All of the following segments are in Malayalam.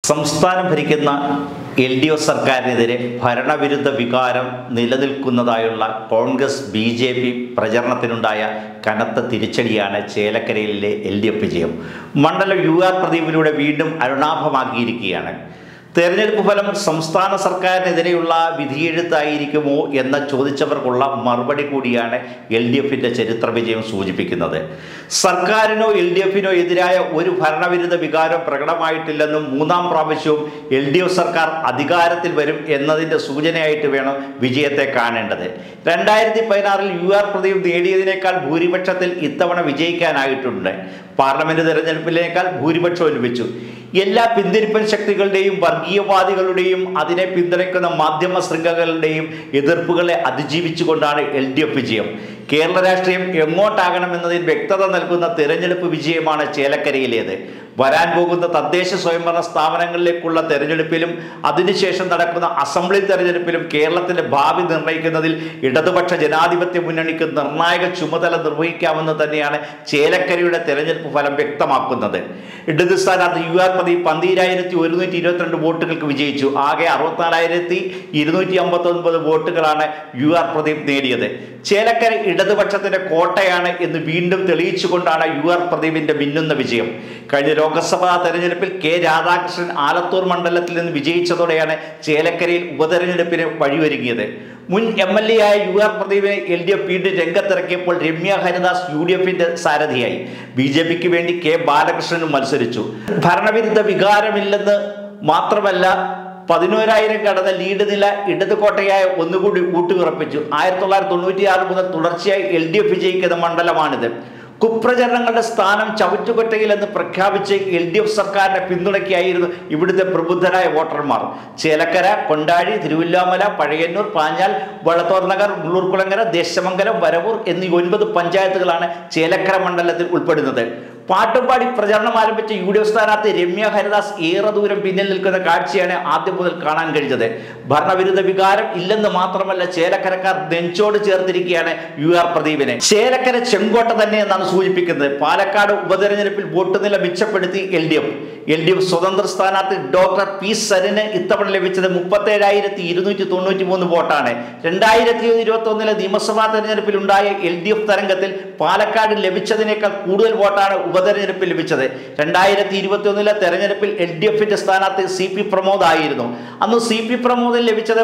സംസ്ഥാനം ഭരിക്കുന്ന LDF സർക്കാരിനെതിരെ ഭരണവിരുദ്ധ വികാരം നിലനിൽക്കുന്നതായുള്ള കോൺഗ്രസ് BJP പ്രചരണത്തിനുണ്ടായ കനത്ത തിരിച്ചടിയാണ് ചേലക്കരയിലെ LDF വിജയം. മണ്ഡലം UR പ്രദീപിലൂടെ വീണ്ടും അരുണാഭമാക്കിയിരിക്കുകയാണ്. തെരഞ്ഞെടുപ്പ് ഫലം സംസ്ഥാന സർക്കാരിനെതിരെയുള്ള വിധിയെഴുത്തായിരിക്കുമോ എന്ന് ചോദിച്ചവർക്കുള്ള മറുപടി കൂടിയാണ് LDFിൻ്റെ ചരിത്ര വിജയം സൂചിപ്പിക്കുന്നത്. സർക്കാരിനോ LDFിനോ എതിരായ ഒരു ഭരണവിരുദ്ധ വികാരം പ്രകടമായിട്ടില്ലെന്നും മൂന്നാം പ്രാവശ്യവും LDF സർക്കാർ അധികാരത്തിൽ വരും എന്നതിൻ്റെ സൂചനയായിട്ട് വേണം വിജയത്തെ കാണേണ്ടത്. 2016 UR പ്രദീപ് നേടിയതിനേക്കാൾ ഭൂരിപക്ഷത്തിൽ ഇത്തവണ വിജയിക്കാനായിട്ടുണ്ട്. പാർലമെന്റ് തെരഞ്ഞെടുപ്പിനേക്കാൾ ഭൂരിപക്ഷവും ലഭിച്ചു. എല്ലാ പിന്തിരിപ്പൻ ശക്തികളുടെയും വർഗീയവാദികളുടെയും അതിനെ പിന്തുണയ്ക്കുന്ന മാധ്യമ ശൃംഖലകളുടെയും എതിർപ്പുകളെ അതിജീവിച്ചുകൊണ്ടാണ് LDF വിജയം. കേരള രാഷ്ട്രീയം എങ്ങോട്ടാകണമെന്നതിൽ വ്യക്തത നൽകുന്ന തിരഞ്ഞെടുപ്പ് വിജയമാണ് ചേലക്കരയിലേത്. വരാൻ പോകുന്ന തദ്ദേശ സ്വയംഭരണ സ്ഥാപനങ്ങളിലേക്കുള്ള തെരഞ്ഞെടുപ്പിലും അതിനുശേഷം നടക്കുന്ന അസംബ്ലി തെരഞ്ഞെടുപ്പിലും കേരളത്തിന്റെ ഭാവി നിർണ്ണയിക്കുന്നതിൽ ഇടതുപക്ഷ ജനാധിപത്യ മുന്നണിക്ക് നിർണായക ചുമതല നിർവഹിക്കാമെന്ന് തന്നെയാണ് ചേലക്കരയുടെ തെരഞ്ഞെടുപ്പ് ഫലം വ്യക്തമാക്കുന്നത്. ഇടത് സ്ഥാനാർത്ഥി UR പ്രദീപ് 12,122 വോട്ടുകൾക്ക് വിജയിച്ചു. ആകെ 64,259 വോട്ടുകളാണ് UR പ്രദീപ് നേടിയത്. ചേലക്കര ഇടതുപക്ഷത്തിന്റെ കോട്ടയാണ് എന്ന് വീണ്ടും തെളിയിച്ചുകൊണ്ടാണ് UR പ്രദീപിന്റെ മിന്നുന്ന വിജയം. കഴിഞ്ഞ ലോക്സഭാ തെരഞ്ഞെടുപ്പിൽ K രാധാകൃഷ്ണൻ ആലത്തൂർ മണ്ഡലത്തിൽ നിന്ന് വിജയിച്ചതോടെയാണ് ചേലക്കരയിൽ ഉപതെരഞ്ഞെടുപ്പിന് വഴിയൊരുങ്ങിയത്. മുൻ MLA ആയ UR പ്രദീപിനെ LDF വീണ്ടും രംഗത്തിറക്കിയപ്പോൾ രമ്യ ഹരിദാസ് UDFിന്റെ സാരഥിയായി. BJPക്ക് വേണ്ടി K ബാലകൃഷ്ണനും മത്സരിച്ചു. ഭരണവിരുദ്ധ വികാരമില്ലെന്ന് മാത്രമല്ല 11,000 കടന്ന ലീഡ് നില ഇടത് കോട്ടയായ ഒന്നുകൂടി ഊട്ടുറപ്പിച്ചു. 1996 മുതൽ തുടർച്ചയായി LDF വിജയിക്കുന്ന മണ്ഡലമാണിത്. കുപ്രചരണങ്ങളുടെ സ്ഥാനം ചവറ്റുകൊട്ടയിലെന്ന് പ്രഖ്യാപിച്ച് LDF സർക്കാരിനെ പിന്തുണയ്ക്കായിരുന്നു ഇവിടുത്തെ പ്രബുദ്ധരായ വോട്ടർമാർ. ചേലക്കര, കൊണ്ടാഴി, തിരുവില്ലാമല, പഴയന്നൂർ, പാഞ്ഞാൽ, വള്ളത്തോർനഗർ, ഉള്ളൂർകുളങ്ങര, ദേശമംഗലം, വരവൂർ എന്നീ 9 പഞ്ചായത്തുകളാണ് ചേലക്കര മണ്ഡലത്തിൽ ഉൾപ്പെടുന്നത്. പാട്ടുപാടി പ്രചരണം ആരംഭിച്ച UDF സ്ഥാനാർത്ഥി രമ്യ ഹരിദാസ് ഏറെ ദൂരം പിന്നിൽ നിൽക്കുന്ന കാഴ്ചയാണ് ആദ്യം മുതൽ കാണാൻ കഴിഞ്ഞത്. ഭരണവിരുദ്ധ വികാരം ഇല്ലെന്ന് മാത്രമല്ല, ചേലക്കരക്കാർ നെഞ്ചോട് ചേർത്തിരിക്കുകയാണ് UR പ്രദീപിനെ. ചേലക്കര ചെങ്കോട്ട തന്നെ എന്നാണ് സൂചിപ്പിക്കുന്നത്. പാലക്കാട് ഉപതെരഞ്ഞെടുപ്പിൽ വോട്ട് നില മെച്ചപ്പെടുത്തി LDF സ്വതന്ത്ര സ്ഥാനാർത്ഥി ഡോക്ടർ P സരിന് ഇത്തവണ ലഭിച്ചത് 37,293 വോട്ടാണ്. 2021 നിയമസഭാ തെരഞ്ഞെടുപ്പിൽ ഉണ്ടായ LDF തരംഗത്തിൽ പാലക്കാട് ലഭിച്ചതിനേക്കാൾ കൂടുതൽ വോട്ടാണ് ഉപതെരഞ്ഞെടുപ്പിൽ ലഭിച്ചത്. 2021 തെരഞ്ഞെടുപ്പിൽ LDFിന്റെ സ്ഥാനാർത്ഥി CP പ്രമോദ് ആയിരുന്നു. അന്ന് CP പ്രമോദിന് ലഭിച്ചത്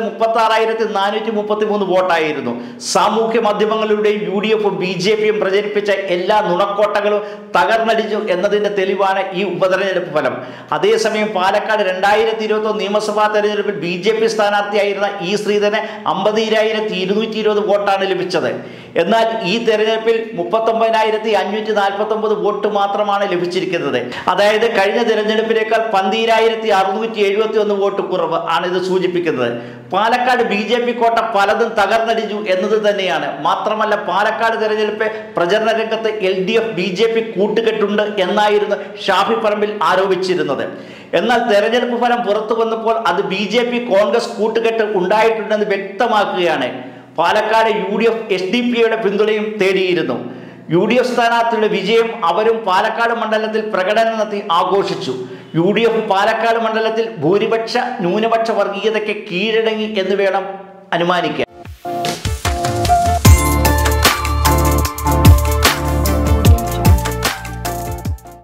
36,433 വോട്ടായിരുന്നു. സാമൂഹ്യ മാധ്യമങ്ങളിലൂടെയും UDFും BJPയും പ്രചരിപ്പിച്ച എല്ലാ നുണക്കോട്ടകളും തകർന്നടിച്ചു എന്നതിന്റെ തെളിവാണ് ഈ ഉപതെരഞ്ഞെടുപ്പ് ഫലം. അതേസമയം പാലക്കാട് 2021 നിയമസഭാ തെരഞ്ഞെടുപ്പിൽ BJP സ്ഥാനാർത്ഥിയായിരുന്ന E ശ്രീധരന് 52,220 വോട്ടാണ് ലഭിച്ചത്. എന്നാൽ ഈ തെരഞ്ഞെടുപ്പിൽ 39,549 വോട്ട് മാത്രമാണ് ലഭിച്ചിരിക്കുന്നത്. അതായത് കഴിഞ്ഞ തെരഞ്ഞെടുപ്പിനേക്കാൾ 12,671 വോട്ട് കുറവ് ആണ് ഇത് സൂചിപ്പിക്കുന്നത്. പാലക്കാട് BJP കോട്ട പലതും തകർന്നടിച്ചു എന്നത് തന്നെയാണ്. മാത്രമല്ല, പാലക്കാട് തെരഞ്ഞെടുപ്പ് പ്രചരണ രംഗത്ത് LDF BJP കൂട്ടുകെട്ടുണ്ട് എന്നായിരുന്നു ഷാഫി പറമ്പിൽ ആരോപിച്ചിരുന്നത്. എന്നാൽ തെരഞ്ഞെടുപ്പ് ഫലം പുറത്തു വന്നപ്പോൾ അത് BJP കോൺഗ്രസ് കൂട്ടുകെട്ട് ഉണ്ടായിട്ടുണ്ടെന്ന് വ്യക്തമാക്കുകയാണ്. പാലക്കാട് UDF SDPയുടെ പിന്തുണയും തേടിയിരുന്നു. UDF സ്ഥാനാർത്ഥിയുടെ വിജയം അവരും പാലക്കാട് മണ്ഡലത്തിൽ പ്രകടനം നടത്തി ആഘോഷിച്ചു. UDF പാലക്കാട് മണ്ഡലത്തിൽ ഭൂരിപക്ഷ ന്യൂനപക്ഷ വർഗീയതയ്ക്ക് കീഴടങ്ങി എന്ന് വേണം അനുമാനിക്കാൻ.